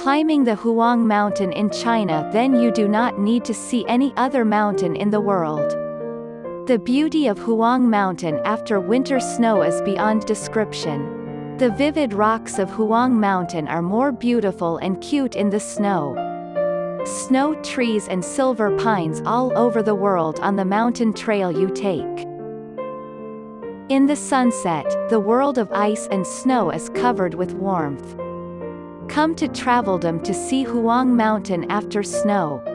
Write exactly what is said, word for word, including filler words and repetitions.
climbing the Huang Mountain in China, then you do not need to see any other mountain in the world. The beauty of Huang Mountain after winter snow is beyond description. The vivid rocks of Huang Mountain are more beautiful and cute in the snow. Snow trees and silver pines all over the world on the mountain trail you take. In the sunset, the world of ice and snow is covered with warmth. Come to Traveldom to see Huang Mountain after snow.